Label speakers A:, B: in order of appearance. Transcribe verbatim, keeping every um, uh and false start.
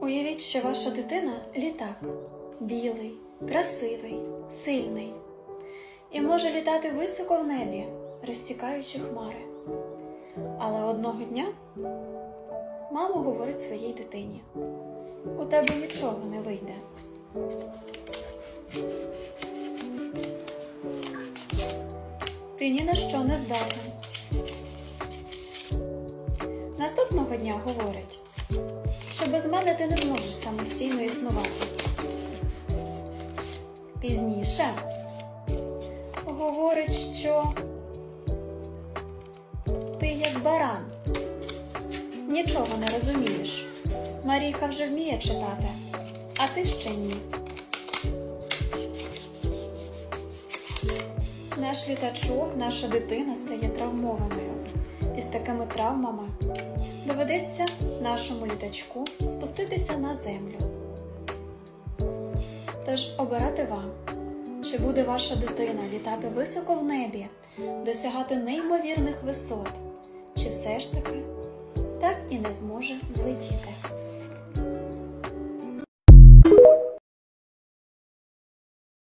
A: Уявіть, що ваша дитина – літак. Білий, красивий, сильний. І може літати високо в небі, розсікаючи хмари. Але одного дня мама говорить своїй дитині: у тебе нічого не вийде. Ти ні на що не здатен. Наступного дня говорить, що без мене ти не зможеш самостійно існувати. Пізніше говорить, що ти як баран, нічого не розумієш. Марійка вже вміє читати, а ти ще ні. Наш літачок, наша дитина стає травмованою. І з такими травмами доведеться нашому літачку спуститися на землю. Тож обирати вам, чи буде ваша дитина літати високо в небі, досягати неймовірних висот, чи все ж таки так і не зможе злетіти.